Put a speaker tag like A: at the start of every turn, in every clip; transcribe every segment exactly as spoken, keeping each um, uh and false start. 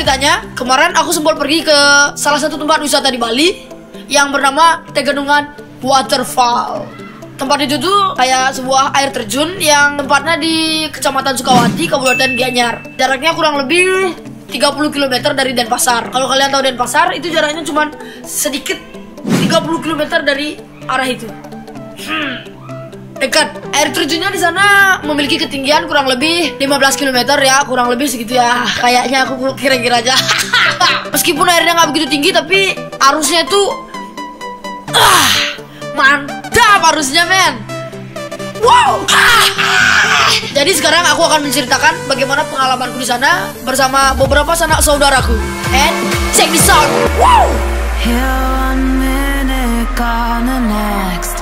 A: ceritanya, kemarin aku sempat pergi ke salah satu tempat wisata di Bali yang bernama Tegenungan Waterfall. Tempat itu tuh kayak sebuah air terjun yang tempatnya di Kecamatan Sukawati, Kabupaten Gianyar. Jaraknya kurang lebih tiga puluh kilometer dari Denpasar. Kalau kalian tahu Denpasar, itu jaraknya cuma sedikit tiga puluh kilometer dari arah itu. Hmm. Dekat. Air terjunnya di sana memiliki ketinggian kurang lebih lima belas kilometer ya, kurang lebih segitu ya. Kayaknya aku kira-kira aja. Meskipun airnya nggak begitu tinggi, tapi arusnya tuh ah, mantap arusnya, men. Wow. Ah. Jadi sekarang aku akan menceritakan bagaimana pengalamanku di sana bersama beberapa sanak saudaraku. And check this out. Wow.
B: Here one minute, gone the next.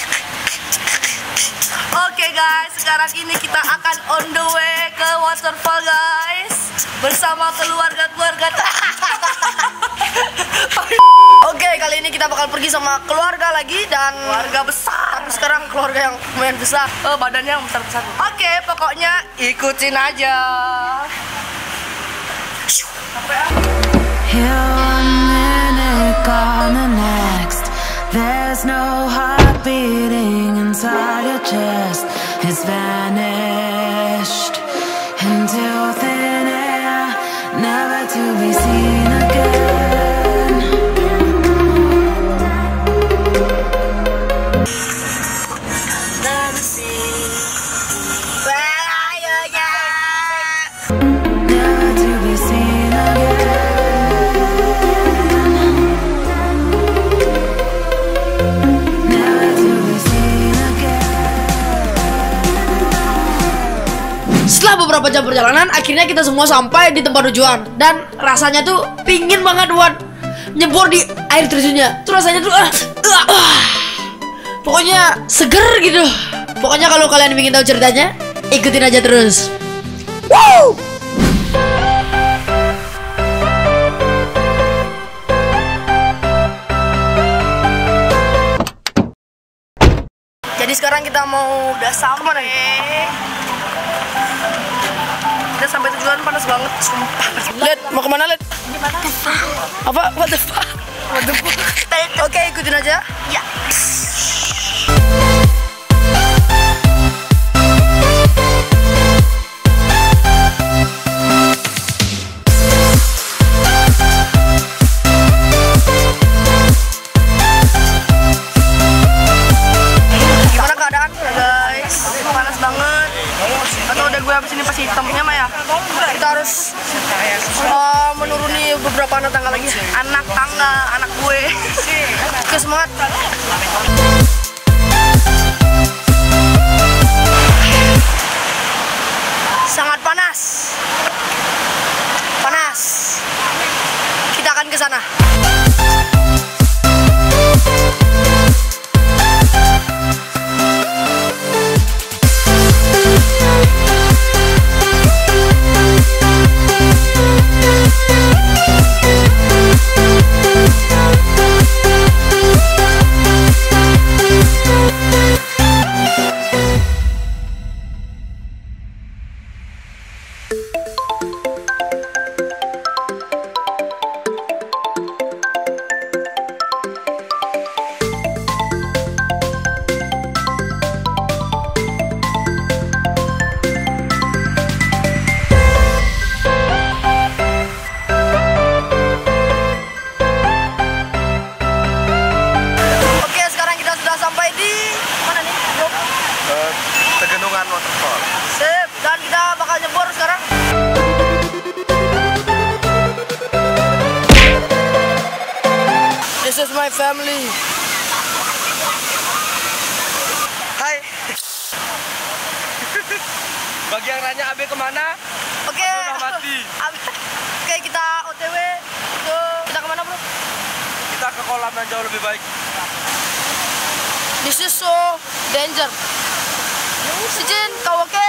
C: Oke guys, sekarang ini kita akan on the way ke waterfall guys, bersama keluarga-keluarga.
A: Oke, kali ini kita bakal pergi sama keluarga lagi dan
C: Keluarga besar.
A: tapi sekarang keluarga yang lumayan besar.
C: Oh, badannya yang besar-besar. Oke, pokoknya ikutin aja.
B: Here one minute, gone the next. There's no heart beating inside your chest. It's vanished into thin air, never to be seen again.
C: Let me see. Where are you, yeah?
B: Never to be seen again. Never to be seen again.
A: Setelah beberapa jam perjalanan, akhirnya kita semua sampai di tempat tujuan. Dan rasanya tuh pingin banget buat nyebur di air terjunnya. Tuh rasanya tuh ah, ah, ah. Pokoknya seger gitu. Pokoknya kalau kalian ingin tahu ceritanya, ikutin aja terus. Wow. Jadi sekarang kita mau
C: Udah sampai. Udah sampai tujuan, panas banget, sumpah.
A: Led, mau kemana Led?
C: Gimana?
A: Apa? What the fuck?
C: What the fuck?
A: Oke, ikutin aja.
C: Ya. Gimana keadaan guys? Panas banget. Atau udah gue habis ini pasti hitamnya mah ya?
A: Kita harus uh, menuruni beberapa anak tangga lagi.
C: Anak tangga, anak gue.
A: Oke, semangat. Sangat panas. Panas. Kita akan ke sana.
D: Tegenungan Waterfall.
A: Sip, dan kita bakal nyebur sekarang. This is my family.
D: Hai. Bagi yang nanya Abe kemana?
A: Oke.
D: Abe udah mati.
A: Oke, kita O T W ke kita kemana bro?
D: Kita ke kolam yang jauh lebih baik.
A: This is so danger. Si Jin, kau oke?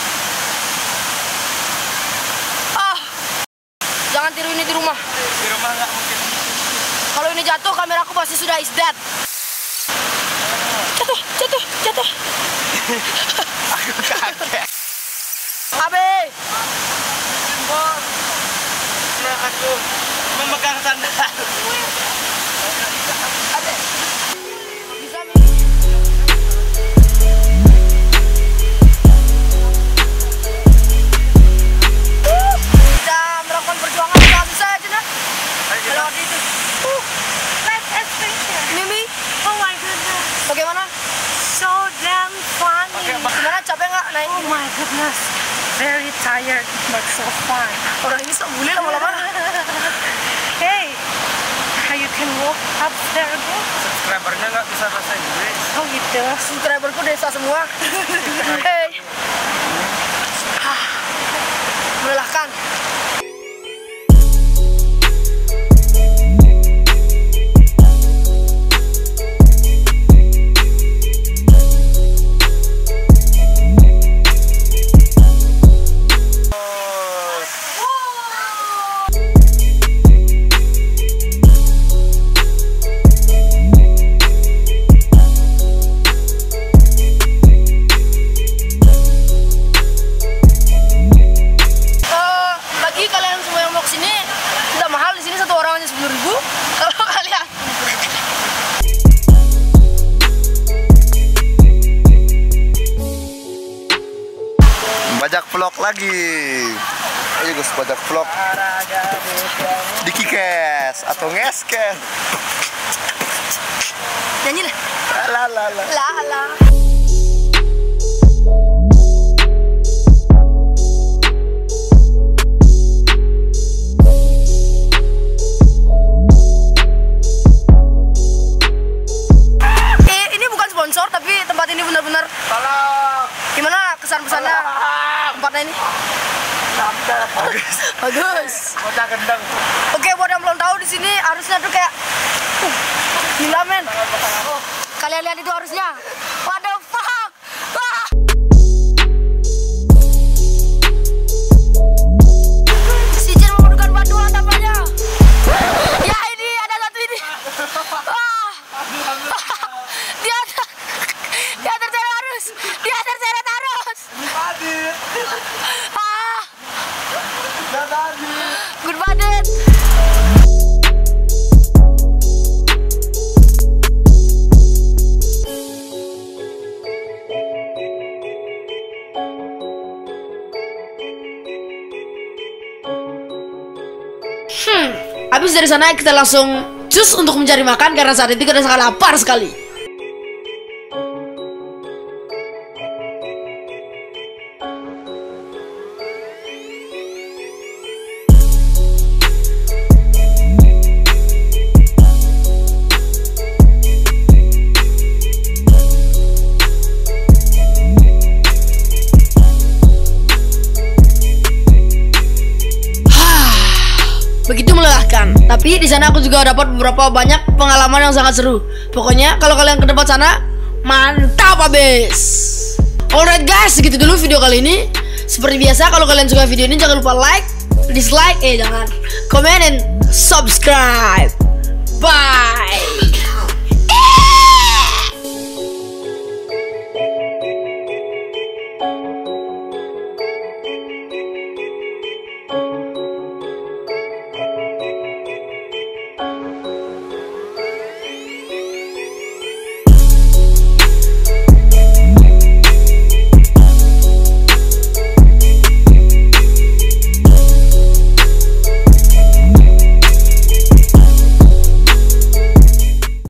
A: Ah, jangan tiru ini di rumah.
D: Di rumah nggak mungkin.
A: Kalau ini jatuh, kameraku pasti sudah is dead. Jatuh, jatuh, jatuh.
D: Aku kaget.
A: Abe.
D: Nah, aku memegang sandal.
A: Kita melakukan perjuangan susah susah aja nah. Kalau waktu itu.
C: Let's adventure.
A: Mimi,
C: Oh my goodness.
A: bagaimana?
C: So damn funny.
A: Gimana, capek nggak naik
C: Oh
A: ini?
C: my goodness. Very tired but so fun.
A: Orang ini sok bully lama-lama.
C: Hey, you can walk up there again.
D: Subscribernya nggak bisa bahasa Inggris.
C: Oh gitu.
A: Subscriberku desa semua. Hey. Ah, melelahkan.
E: Bajak vlog lagi. Ayo guys, bajak vlog. Dikikes atau ngeskes.
A: Nyanyi deh.
E: La la la.
A: La la. Eh, ini bukan sponsor tapi tempat ini benar-benar. Gimana kesan-pesannya tempatnya ini?
E: Bagus.
A: Bagus.
E: Bocah gendeng.
A: Oke, buat yang belum tahu di sini harusnya tuh kayak uh, gila men. Kalian lihat itu harusnya. What the fuck? Ah. Si Jen memerlukan bantuan tampaknya. Ya ini ada satu ini. Ah. Dia ada, dia terseret arus. Dia terseret arus. Ah. Good banget. Hmm, habis dari sana kita langsung cus untuk mencari makan karena saat itu kita sangat lapar sekali. Begitu melelahkan. Tapi di sana aku juga dapat beberapa banyak pengalaman yang sangat seru. Pokoknya kalau kalian ke tempat sana, mantap abis. Alright guys, segitu dulu video kali ini. Seperti biasa, kalau kalian suka video ini jangan lupa like, dislike, eh jangan, comment, and subscribe. Bye.